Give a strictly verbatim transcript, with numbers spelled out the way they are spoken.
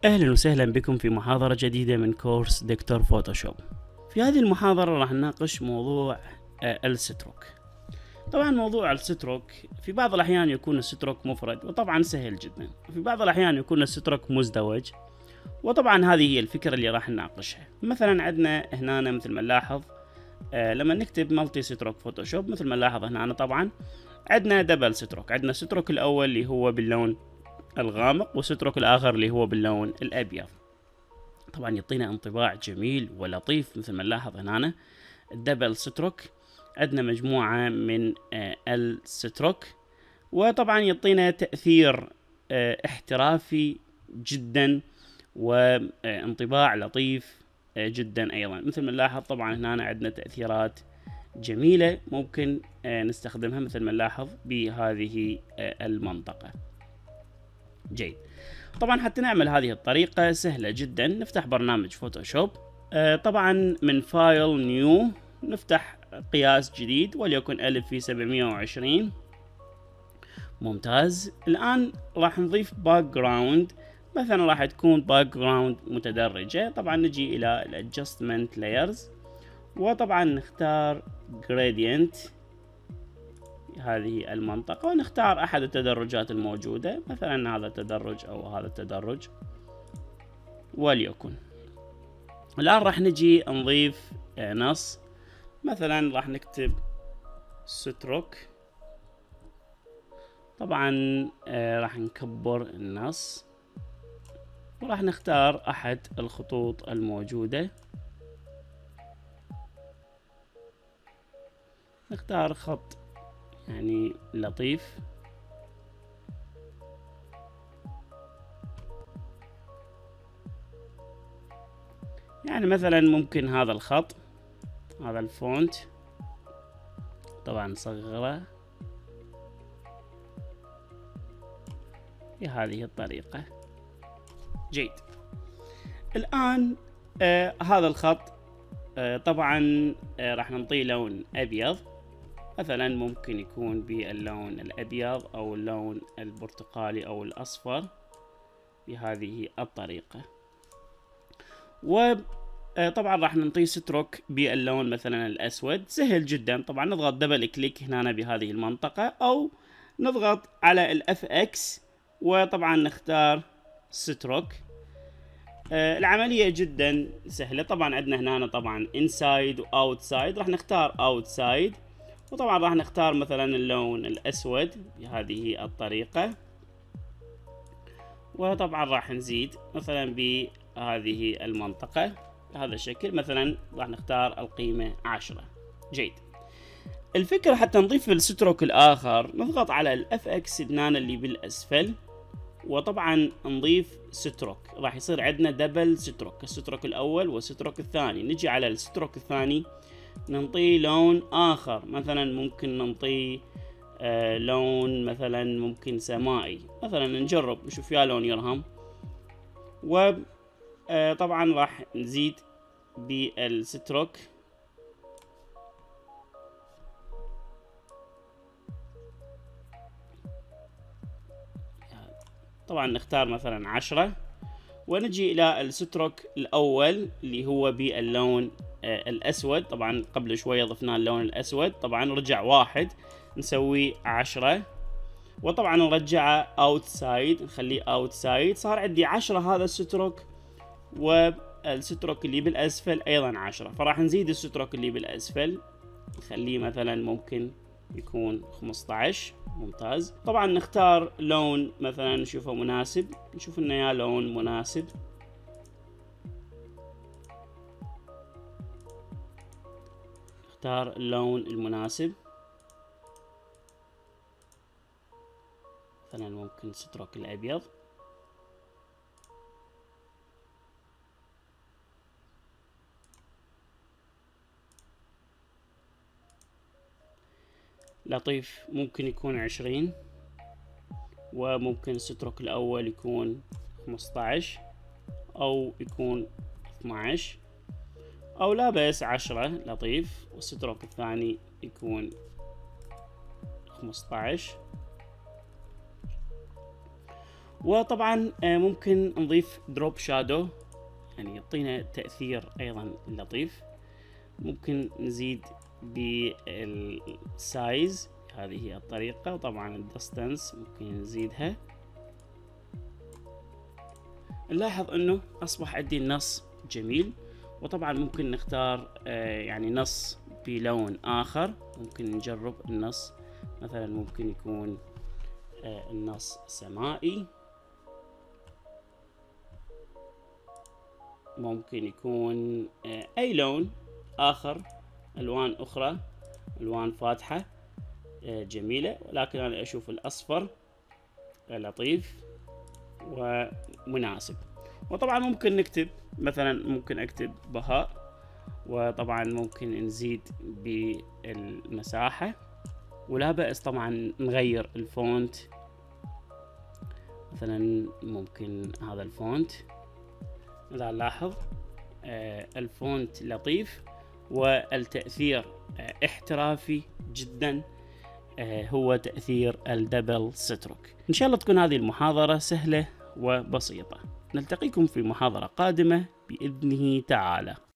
أهلا وسهلا بكم في محاضرة جديدة من كورس دكتور فوتوشوب. في هذه المحاضرة راح نناقش موضوع آه، الستروك. طبعا موضوع الستروك في بعض الأحيان يكون الستروك مفرد وطبعا سهل جدا، وفي بعض الأحيان يكون الستروك مزدوج، وطبعا هذه هي الفكرة اللي راح نناقشها. مثلا عندنا هنا مثل ما نلاحظ آه لما نكتب مالتي ستروك فوتوشوب مثل ما نلاحظ هنا طبعا عندنا دبل ستروك. عندنا الستروك الأول اللي هو باللون الغامق والستروك الآخر اللي هو باللون الأبيض. طبعا يعطينا انطباع جميل ولطيف مثل ما نلاحظ هنا الدبل ستروك. عندنا مجموعة من آه الستروك، وطبعا يعطينا تأثير آه احترافي جدا وانطباع لطيف آه جدا أيضا. مثل ما نلاحظ طبعا هنا عندنا تأثيرات جميلة ممكن آه نستخدمها مثل ما نلاحظ بهذه آه المنطقة. جيد. طبعا حتى نعمل هذه الطريقة سهلة جدا. نفتح برنامج فوتوشوب، آه طبعا من فايل نيو نفتح قياس جديد وليكن ألف في سبعمية وعشرين. ممتاز. الآن راح نضيف باك جراوند، مثلا راح تكون باك جراوند متدرجة. طبعا نجي إلى الادجستمنت لايرز وطبعا نختار جريدينت هذه المنطقة ونختار أحد التدرجات الموجودة، مثلا هذا التدرج أو هذا التدرج وليكن. الآن راح نجي نضيف نص، مثلا راح نكتب ستروك. طبعا راح نكبر النص وراح نختار أحد الخطوط الموجودة، نختار خط يعني لطيف، يعني مثلا ممكن هذا الخط، هذا الفونت طبعا نصغره بهذه الطريقة. جيد. الآن آه هذا الخط آه طبعا آه راح نعطيه لون أبيض، مثلا ممكن يكون باللون الأبيض أو اللون البرتقالي أو الأصفر بهذه الطريقة. وطبعا راح نعطيه ستروك باللون مثلا الأسود. سهل جدا. طبعا نضغط دبل كليك هنا بهذه المنطقة أو نضغط على الاف اكس وطبعا نختار ستروك. آه العملية جدا سهلة. طبعا عندنا هنا طبعا inside و outside، راح نختار outside وطبعا راح نختار مثلا اللون الأسود بهذه الطريقة، وطبعا راح نزيد مثلا بهذه المنطقة بهذا الشكل، مثلا راح نختار القيمة عشرة. جيد. الفكرة حتى نضيف الستروك الآخر نضغط على الاف اكس هنا اللي بالأسفل وطبعا نضيف ستروك، راح يصير عندنا دبل ستروك، الستروك الأول والستروك الثاني. نجي على الستروك الثاني ننطيه لون آخر، مثلا ممكن ننطيه آه لون مثلا ممكن سمائي، مثلا نجرب نشوف يا لون يرهم. وطبعا آه راح نزيد بالستروك، طبعا نختار مثلا عشرة ونجي إلى الستروك الأول اللي هو باللون آه الأسود. طبعا قبل شوية ضفنا اللون الأسود، طبعا رجع واحد نسوي عشرة وطبعا نرجعه اوتسايد، نخليه اوتسايد. صار عندي عشرة هذا الستروك، والستروك اللي بالأسفل أيضا عشرة، فراح نزيد الستروك اللي بالأسفل نخليه مثلا ممكن يكون خمسة عشر. ممتاز. طبعا نختار لون مثلا نشوفه مناسب، نشوف انه يا لون مناسب، نختار اللون المناسب، مثلا ممكن ستروك الأبيض. لطيف. ممكن يكون عشرين، وممكن الستروك الأول يكون خمسة عشر أو يكون اثني عشر أو لا بس عشرة. لطيف. والستروك الثاني يكون خمسة عشر. وطبعا آه، ممكن نضيف دروب شادو، يعني يعطينا تأثير أيضا لطيف. ممكن نزيد بالسايز، هذه هي الطريقة. وطبعا الديستانس ممكن نزيدها. نلاحظ انه اصبح عندي النص جميل. وطبعا ممكن نختار آه يعني نص بلون اخر. ممكن نجرب النص مثلا، ممكن يكون آه النص سمائي، ممكن يكون آه اي لون اخر، الوان اخرى، الوان فاتحة آه جميلة. ولكن انا اشوف الاصفر لطيف ومناسب. وطبعا ممكن نكتب مثلا، ممكن اكتب بهاء. وطبعا ممكن نزيد بالمساحة، ولا بأس طبعا نغير الفونت. مثلا ممكن هذا الفونت، إذا نلاحظ آه الفونت لطيف والتأثير آه احترافي جدا. آه هو تأثير الدبل ستروك. إن شاء الله تكون هذه المحاضرة سهلة وبسيطة. نلتقيكم في محاضرة قادمة بإذنه تعالى.